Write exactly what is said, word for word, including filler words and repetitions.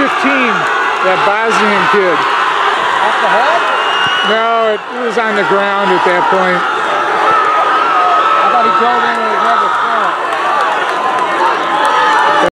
fifteen, that Bosnian kid. Off the head? No, it was on the ground at that point. I thought he drove in